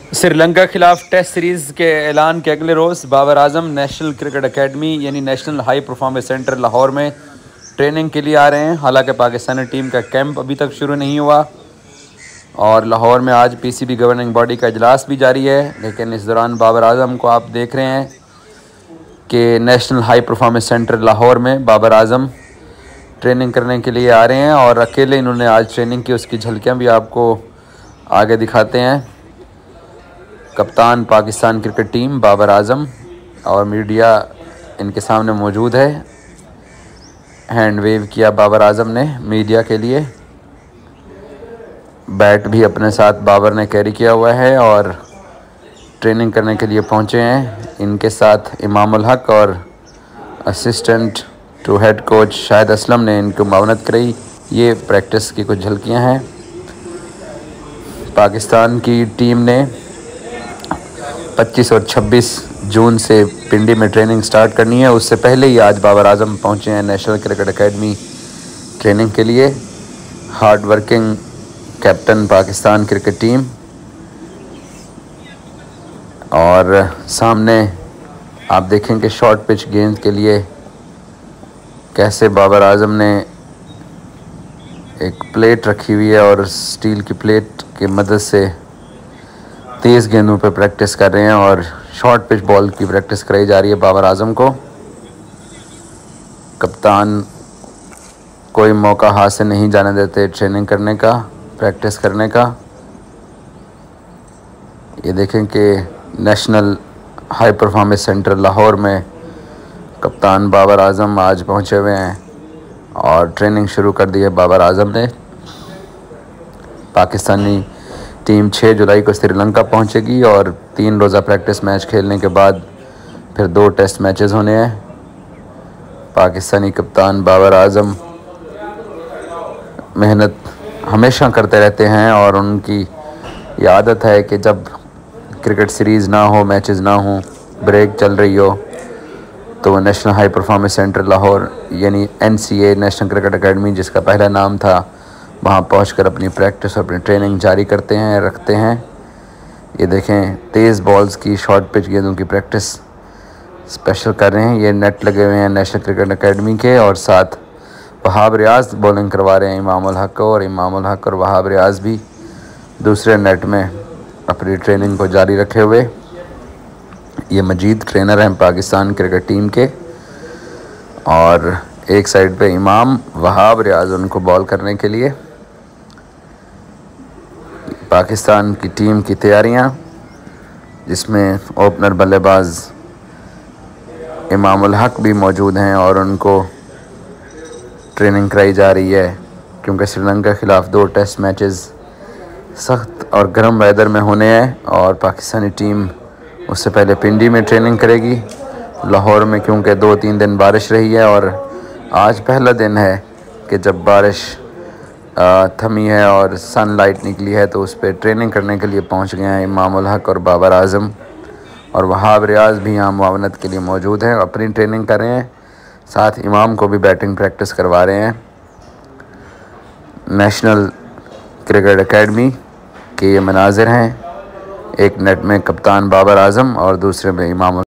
श्रीलंका खिलाफ test series के ऐलान के अगले रोज़ Babar Azam national cricket academy यानी national high performance centre Lahore में ट्रेनिंग के लिए आ रहे हैं। हालांकि पाकिस्तानी टीम का कैंप अभी तक शुरू नहीं हुआ और लाहौर में आज पीसीबी गवर्निंग बॉडी का इजलास भी जारी है। लेकिन इस दौरान बाबर आजम को आप देख रहे हैं कि national high performance centre Lahore में बाबर आजम ट्रेनिंग करने के लिए आ रहे हैं और अकेले इन्होंने आज ट्रेनिंग की, उसकी झलकियाँ भी आपको आगे दिखाते हैं। कप्तान पाकिस्तान क्रिकेट टीम बाबर आजम और मीडिया इनके सामने मौजूद है। हैंड वेव किया बाबर आजम ने मीडिया के लिए। बैट भी अपने साथ बाबर ने कैरी किया हुआ है और ट्रेनिंग करने के लिए पहुंचे हैं। इनके साथ इमाम उल हक और assistant to head coach Shahid Aslam ने इनको मावनत कराई। ये प्रैक्टिस की कुछ झलकियां हैं। पाकिस्तान की टीम ने 25 और 26 जून से पिंडी में ट्रेनिंग स्टार्ट करनी है। उससे पहले ही आज बाबर आजम पहुंचे हैं नेशनल क्रिकेट एकेडमी ट्रेनिंग के लिए। Hard working captain Pakistan cricket team और सामने आप देखेंगे शॉर्ट पिच गेंद के लिए कैसे बाबर आजम ने एक प्लेट रखी हुई है और स्टील की प्लेट की मदद से तेज़ गेंदों पर प्रैक्टिस कर रहे हैं और शॉर्ट पिच बॉल की प्रैक्टिस कराई जा रही है बाबर आजम को। कप्तान कोई मौका हाथ से नहीं जाने देते ट्रेनिंग करने का, प्रैक्टिस करने का। ये देखें कि national high performance centre Lahore में कप्तान बाबर आजम आज पहुंचे हुए हैं और ट्रेनिंग शुरू कर दी है बाबर आजम ने। पाकिस्तानी टीम 6 जुलाई को श्रीलंका पहुंचेगी और 3 रोज़ा प्रैक्टिस मैच खेलने के बाद फिर 2 टेस्ट मैचेस होने हैं। पाकिस्तानी कप्तान बाबर आजम मेहनत हमेशा करते रहते हैं और उनकी ये आदत है कि जब क्रिकेट सीरीज़ ना हो, मैचेस ना हो, ब्रेक चल रही हो, तो वो national high performance centre Lahore यानी NCA नेशनल क्रिकेट एकेडमी जिसका पहला नाम था, वहाँ पहुंचकर अपनी प्रैक्टिस और अपनी ट्रेनिंग जारी करते हैं, रखते हैं। ये देखें तेज़ बॉल्स की, शॉर्ट पिच गेंदों की प्रैक्टिस स्पेशल कर रहे हैं। ये नेट लगे हुए हैं नेशनल क्रिकेट एकेडमी के और साथ वहाब रियाज बॉलिंग करवा रहे हैं इमाम उल हक को, और इमाम उल हक और वहाब रियाज भी दूसरे नेट में अपनी ट्रेनिंग को जारी रखे हुए। ये मजीद ट्रेनर हैं पाकिस्तान क्रिकेट टीम के और एक साइड पे इमाम, वहाब, रियाज उनको बॉल करने के लिए। पाकिस्तान की टीम की तैयारियां जिसमें ओपनर बल्लेबाज इमाम उल हक भी मौजूद हैं और उनको ट्रेनिंग कराई जा रही है क्योंकि श्रीलंका के खिलाफ 2 टेस्ट मैचेस सख्त और गर्म वेदर में होने हैं और पाकिस्तानी टीम उससे पहले पिंडी में ट्रेनिंग करेगी। लाहौर में क्योंकि 2-3 दिन बारिश रही है और आज पहला दिन है कि जब बारिश थमी है और सनलाइट निकली है, तो उस पर ट्रेनिंग करने के लिए पहुंच गए हैं इमाम उल हक और बाबर आजम, और वहाब रियाज भी यहाँ मुआवनत के लिए मौजूद हैं, अपनी ट्रेनिंग कर रहे हैं। साथ इमाम को भी बैटिंग प्रैक्टिस करवा रहे हैं। नेशनल क्रिकेट एकेडमी के ये मनाजिर हैं, एक नेट में कप्तान बाबर आजम और दूसरे में इमाम